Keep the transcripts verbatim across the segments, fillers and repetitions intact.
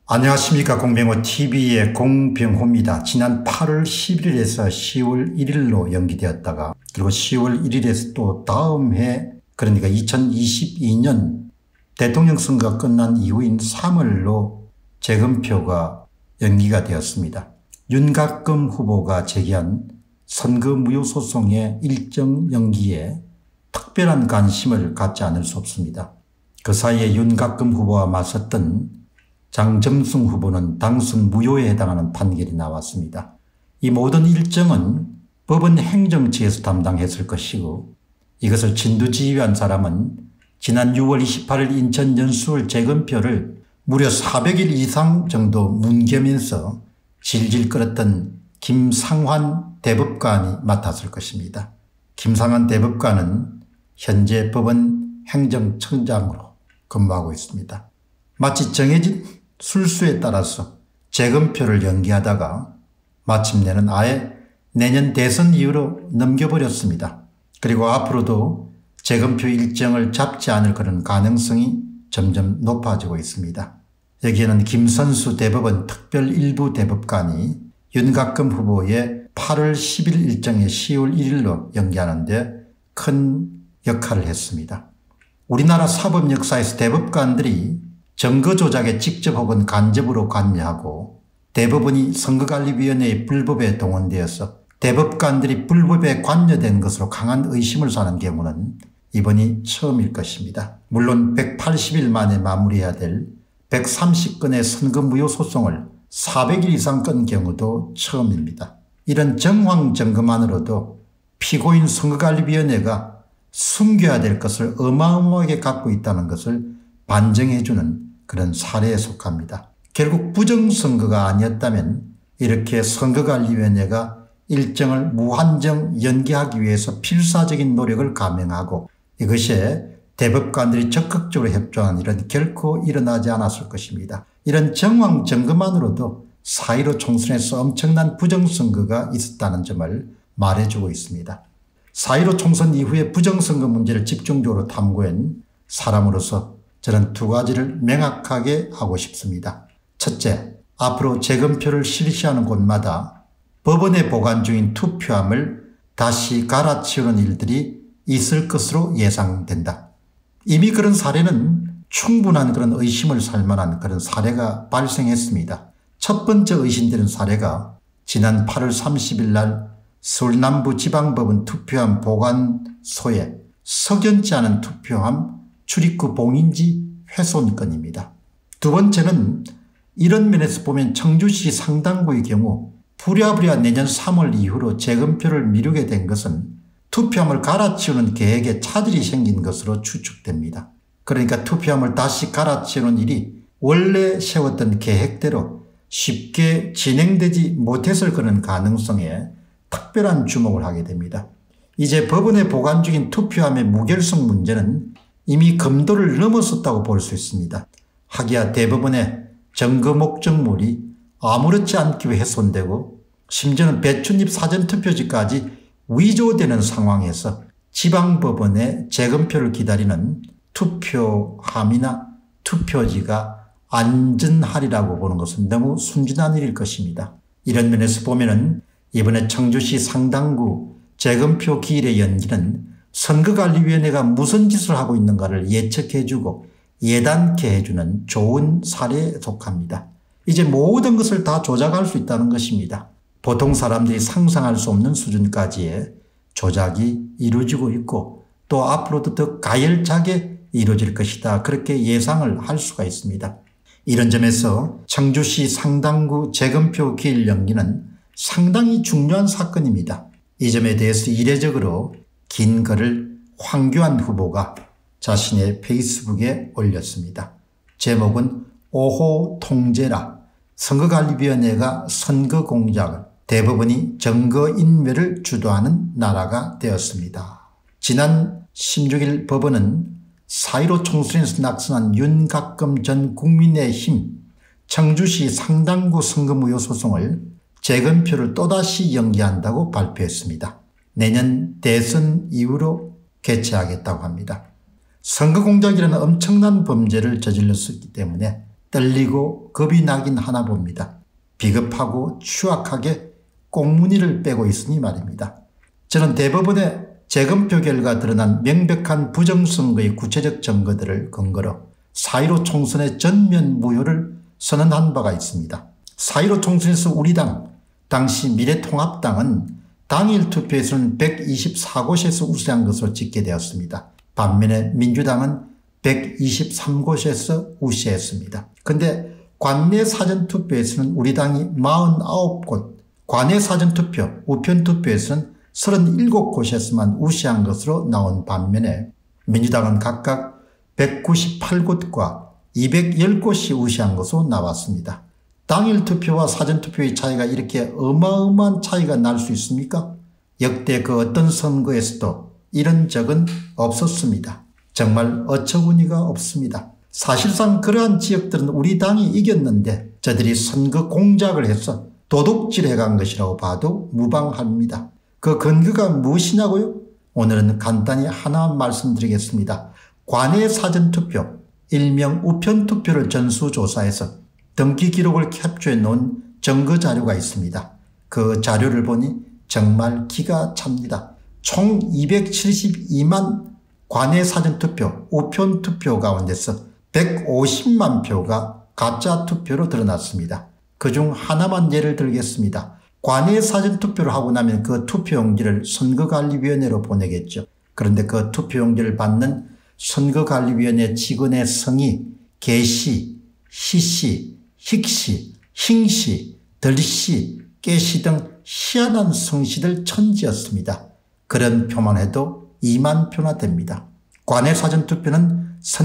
안녕하십니까. 공병호티비의 공병호입니다. 지난 팔월 십일일에서 시월 일일로 연기되었다가 그리고 시월 일일에서 또 다음 해 그러니까 이천이십이년 대통령 선거가 끝난 이후인 삼월로 재검표가 연기가 되었습니다. 윤곽금 후보가 제기한 선거 무효 소송의 일정 연기에 특별한 관심을 갖지 않을 수 없습니다. 그 사이에 윤곽금 후보와 맞섰던 장정승 후보는 당선 무효에 해당하는 판결이 나왔습니다. 이 모든 일정은 법원 행정처에서 담당했을 것이고 이것을 진두지휘한 사람은 지난 유월 이십팔일 인천 연수울 재검표를 무려 사백일 이상 정도 뭉개면서 질질 끌었던 김상환 대법관이 맡았을 것입니다. 김상환 대법관은 현재 법원 행정청장으로 근무하고 있습니다. 마치 정해진 술수에 따라서 재검표를 연기하다가 마침내는 아예 내년 대선 이후로 넘겨버렸습니다. 그리고 앞으로도 재검표 일정을 잡지 않을 그런 가능성이 점점 높아지고 있습니다. 여기에는 김선수 대법원 특별 일부 대법관이 윤곽금 후보의 팔월 십일 일정에 시월 일일로 연기하는 데 큰 역할을 했습니다. 우리나라 사법 역사에서 대법관들이 선거 조작에 직접 혹은 간접으로 관여하고 대법원이 선거관리위원회의 불법에 동원되어서 대법관들이 불법에 관여된 것으로 강한 의심을 사는 경우는 이번이 처음일 것입니다. 물론 백팔십일 만에 마무리해야 될 백삼십 건의 선거 무효 소송을 사백일 이상 건 경우도 처음입니다. 이런 정황 증거만으로도 피고인 선거관리위원회가 숨겨야 될 것을 어마어마하게 갖고 있다는 것을 반증해주는 그런 사례에 속합니다. 결국 부정선거가 아니었다면 이렇게 선거관리위원회가 일정을 무한정 연기하기 위해서 필사적인 노력을 감행하고 이것에 대법관들이 적극적으로 협조하는 일은 결코 일어나지 않았을 것입니다. 이런 정황 증거만으로도 사 일오 총선에서 엄청난 부정선거가 있었다는 점을 말해주고 있습니다. 사 일오 총선 이후에 부정선거 문제를 집중적으로 탐구한 사람으로서 저는 두 가지를 명확하게 하고 싶습니다. 첫째, 앞으로 재검표를 실시하는 곳마다 법원에 보관 중인 투표함을 다시 갈아치우는 일들이 있을 것으로 예상된다. 이미 그런 사례는 충분한 그런 의심을 살 만한 그런 사례가 발생했습니다. 첫 번째 의심되는 사례가 지난 팔월 삼십일 날 서울 남부지방법원 투표함 보관소에 석연치 않은 투표함 출입구 봉인지 훼손 건입니다. 두 번째는 이런 면에서 보면 청주시 상당구의 경우 부랴부랴 내년 삼월 이후로 재검표를 미루게 된 것은 투표함을 갈아치우는 계획에 차질이 생긴 것으로 추측됩니다. 그러니까 투표함을 다시 갈아치우는 일이 원래 세웠던 계획대로 쉽게 진행되지 못했을 그런 가능성에 특별한 주목을 하게 됩니다. 이제 법원에 보관 중인 투표함의 무결성 문제는 이미 검도를 넘어섰다고 볼 수 있습니다. 하기야 대법원의 증거 목적물이 아무렇지 않게 훼손되고 심지어는 배춧잎 사전투표지까지 위조되는 상황에서 지방법원의 재검표를 기다리는 투표함이나 투표지가 안전하리라고 보는 것은 너무 순진한 일일 것입니다. 이런 면에서 보면은 이번에 청주시 상당구 재검표 기일의 연기는 선거관리위원회가 무슨 짓을 하고 있는가를 예측해주고 예단케 해주는 좋은 사례에 속합니다. 이제 모든 것을 다 조작할 수 있다는 것입니다. 보통 사람들이 상상할 수 없는 수준까지의 조작이 이루어지고 있고 또 앞으로도 더 가열차게 이루어질 것이다. 그렇게 예상을 할 수가 있습니다. 이런 점에서 청주시 상당구 재검표 기일 연기는 상당히 중요한 사건입니다. 이 점에 대해서 이례적으로 긴 글을 황교안 후보가 자신의 페이스북에 올렸습니다. 제목은 오호 통제라. 선거관리위원회가 선거공작을 대법원이 증거인멸을 주도하는 나라가 되었습니다. 지난 십육일 법원은 사 일오 총선에서 낙선한 윤곽금 전 국민의힘 청주시 상당구 선거무효 소송을 재검표를 또다시 연기한다고 발표했습니다. 내년 대선 이후로 개최하겠다고 합니다. 선거공작이라는 엄청난 범죄를 저질렀기 때문에 떨리고 겁이 나긴 하나 봅니다. 비겁하고 추악하게 꽁무니를 빼고 있으니 말입니다. 저는 대법원의 재검표 결과 드러난 명백한 부정선거의 구체적 증거들을 근거로 사 일오 총선의 전면 무효를 선언한 바가 있습니다. 사 일오 총선에서 우리 당, 당시 미래통합당은 당일 투표에서는 백이십사 곳에서 우세한 것으로 집계되었습니다. 반면에 민주당은 백이십삼 곳에서 우세했습니다. 그런데 관내 사전투표에서는 우리 당이 사십구 곳, 관내 사전투표, 우편투표에서는 삼십칠 곳에서만 우세한 것으로 나온 반면에 민주당은 각각 백구십팔 곳과 이백십 곳이 우세한 것으로 나왔습니다. 당일 투표와 사전투표의 차이가 이렇게 어마어마한 차이가 날 수 있습니까? 역대 그 어떤 선거에서도 이런 적은 없었습니다. 정말 어처구니가 없습니다. 사실상 그러한 지역들은 우리 당이 이겼는데 저들이 선거 공작을 해서 도둑질해 간 것이라고 봐도 무방합니다. 그 근거가 무엇이냐고요? 오늘은 간단히 하나 말씀드리겠습니다. 관내 사전투표, 일명 우편투표를 전수조사해서 등기 기록을 캡처해 놓은 증거자료가 있습니다. 그 자료를 보니 정말 기가 찹니다. 총 이백칠십이만 관내 사전투표, 우편투표 가운데서 백오십만 표가 가짜 투표로 드러났습니다. 그중 하나만 예를 들겠습니다. 관내 사전투표를 하고 나면 그 투표용지를 선거관리위원회로 보내겠죠. 그런데 그 투표용지를 받는 선거관리위원회 직원의 성이 개시, 희씨, 힉씨, 힝씨, 덜씨, 깨씨 등 희한한 성씨들 천지였습니다. 그런 표만 해도 이만 표나 됩니다. 관내 사전투표는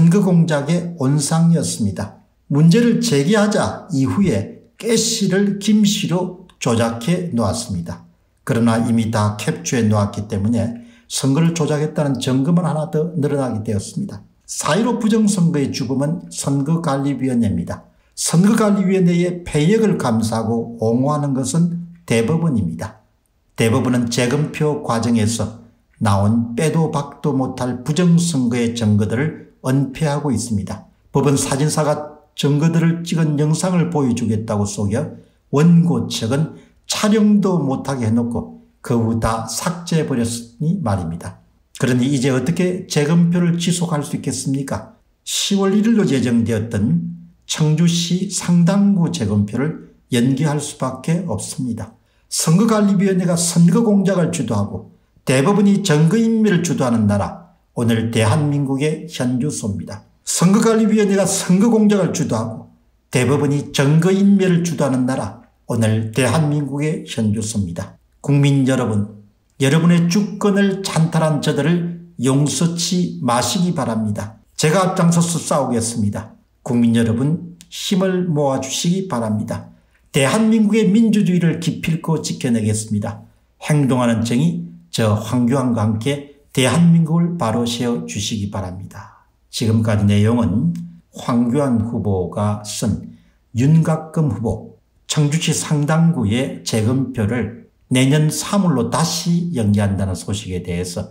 선거공작의 온상이었습니다. 문제를 제기하자 이후에 깨씨를 김씨로 조작해 놓았습니다. 그러나 이미 다 캡처해 놓았기 때문에 선거를 조작했다는 증거만 하나 더 늘어나게 되었습니다. 사 일오 부정선거의 주범은 선거관리위원회입니다. 선거관리위원회의 패역을 감사하고 옹호하는 것은 대법원입니다. 대법원은 재검표 과정에서 나온 빼도 박도 못할 부정선거의 증거들을 은폐하고 있습니다. 법원 사진사가 증거들을 찍은 영상을 보여주겠다고 속여 원고 측은 촬영도 못하게 해놓고 그 후 다 삭제해버렸으니 말입니다. 그러니 이제 어떻게 재검표를 지속할 수 있겠습니까? 시월 일일로 예정되었던 청주시 상당구 재검표를 연기할 수밖에 없습니다. 선거관리위원회가 선거공작을 주도하고 대법원이 증거인멸을 주도하는 나라, 오늘 대한민국의 현주소입니다. 선거관리위원회가 선거공작을 주도하고 대법원이 증거인멸을 주도하는 나라, 오늘 대한민국의 현주소입니다. 국민 여러분, 여러분의 주권을 찬탈한 저들을 용서치 마시기 바랍니다. 제가 앞장서서 싸우겠습니다. 국민 여러분 힘을 모아주시기 바랍니다. 대한민국의 민주주의를 기필코 지켜내겠습니다. 행동하는 정의 저 황교안과 함께 대한민국을 바로 세워주시기 바랍니다. 지금까지 내용은 황교안 후보가 쓴 윤곽금 후보 청주시 상당구의 재검표를 내년 삼월로 다시 연기한다는 소식에 대해서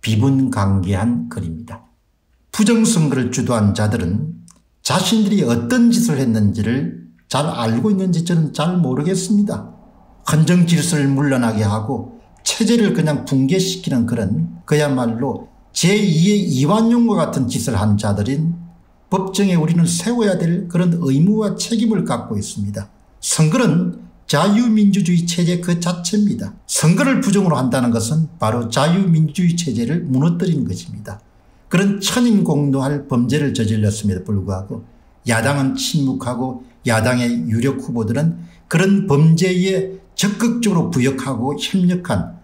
비분강개한 글입니다. 부정선거를 주도한 자들은 자신들이 어떤 짓을 했는지를 잘 알고 있는지 저는 잘 모르겠습니다. 헌정질서를 물러나게 하고 체제를 그냥 붕괴시키는 그런 그야말로 제이의 이완용과 같은 짓을 한 자들인 법정에 우리는 세워야 될 그런 의무와 책임을 갖고 있습니다. 선거는 자유민주주의 체제 그 자체입니다. 선거를 부정으로 한다는 것은 바로 자유민주주의 체제를 무너뜨린 것입니다. 그런 천인공노할 범죄를 저질렀음에도 불구하고 야당은 침묵하고 야당의 유력 후보들은 그런 범죄에 적극적으로 부역하고 협력한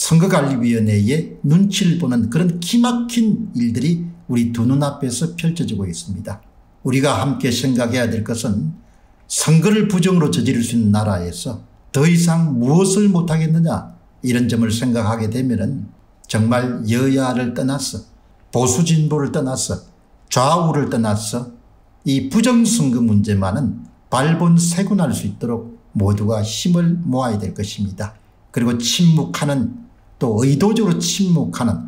선거관리위원회의 눈치를 보는 그런 기막힌 일들이 우리 두 눈앞에서 펼쳐지고 있습니다. 우리가 함께 생각해야 될 것은 선거를 부정으로 저지를 수 있는 나라에서 더 이상 무엇을 못하겠느냐 이런 점을 생각하게 되면 정말 여야를 떠나서 보수 진보를 떠나서 좌우를 떠나서 이 부정선거 문제만은 발본색원할 수 있도록 모두가 힘을 모아야 될 것입니다. 그리고 침묵하는 또 의도적으로 침묵하는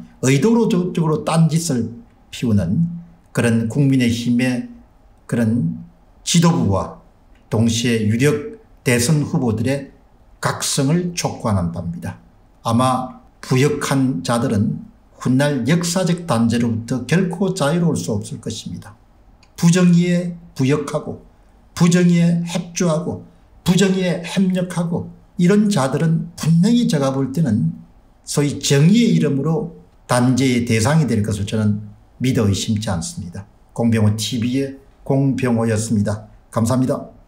의도적으로 딴짓을 피우는 그런 국민의힘의 그런 지도부와 동시에 유력 대선 후보들의 각성을 촉구하는 바입니다. 아마 부역한 자들은 훗날 역사적 단죄로부터 결코 자유로울 수 없을 것입니다. 부정의에 부역하고 부정의에 협조하고 부정의에 협력하고 이런 자들은 분명히 제가 볼 때는 소위 정의의 이름으로 단죄의 대상이 될 것을 저는 믿어 의심치 않습니다. 공병호 티비의 공병호였습니다. 감사합니다.